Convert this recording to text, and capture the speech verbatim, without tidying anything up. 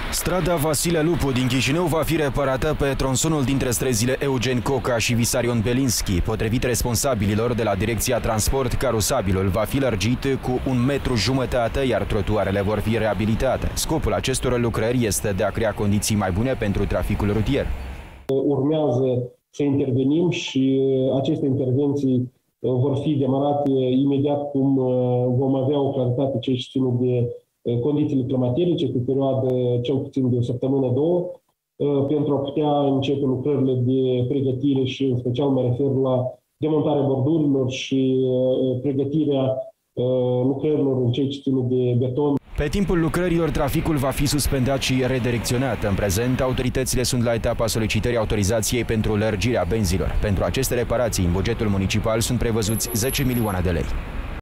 Strada Vasile Lupu din Chișinău va fi reparată pe tronsonul dintre străzile Eugen Coca și Visarion Belinski. Potrivit responsabililor de la Direcția Transport, carosabilul va fi lărgit cu un metru jumătate, iar trotuarele vor fi reabilitate. Scopul acestor lucrări este de a crea condiții mai bune pentru traficul rutier. Urmează să intervenim și aceste intervenții vor fi demarate imediat cum vom avea o claritate ce ține de condițiile climaterice, cu perioadă cel puțin de o săptămână, două, pentru a putea începe lucrările de pregătire și în special mă refer la demontarea bordurilor și pregătirea lucrărilor în ceea ce ține de beton. Pe timpul lucrărilor, traficul va fi suspendat și redirecționat. În prezent, autoritățile sunt la etapa solicitării autorizației pentru lărgirea benzilor. Pentru aceste reparații, în bugetul municipal sunt prevăzuți zece milioane de lei.